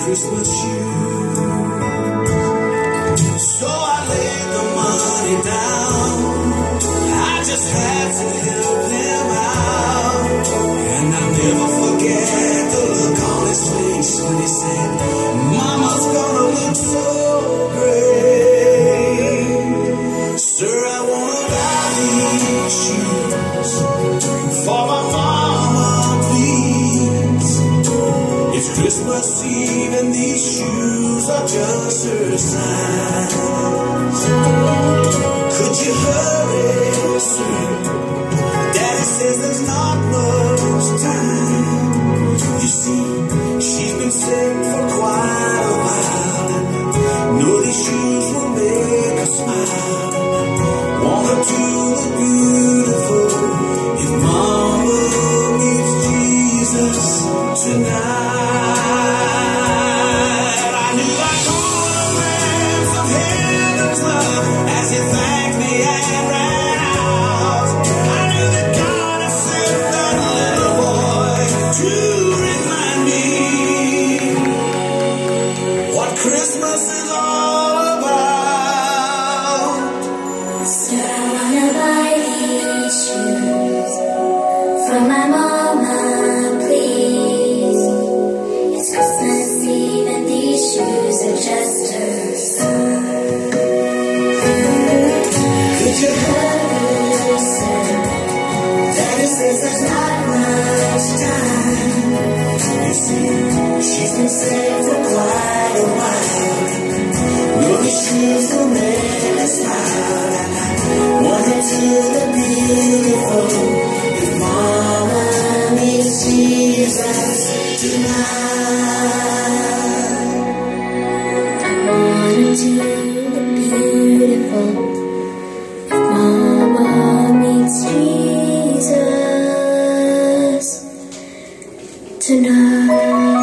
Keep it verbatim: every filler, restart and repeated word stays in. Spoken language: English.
Christmas shoes. So I laid the money down. I just had to help him out. And I'll never forget the look on his face when he said, Mama's gonna look so great. Sir, I wanna buy these shoes for my mama, please. It's Christmas Eve and these shoes are just her size. Could you hurry, sir? Daddy says there's not much time. You see, she's been sick for quite a while. Know these shoes will make her smile. Want her to look beautiful if Mama meets Jesus tonight. I knew I could have some heaven's love as he thanked me and ran out. I knew that God had sent that little boy to remind me what Christmas is all about. So I wanna buy these shoes for my mama, please. It's Christmas Eve and these shoes are just her size. Could you hurry, sir? Daddy says there's not much time. You see, she's been sick for quite a while. Know these shoes will make her smile. And I want her to look beautiful if Mama meets Jesus tonight. I want her to look beautiful if Mama meets Jesus tonight.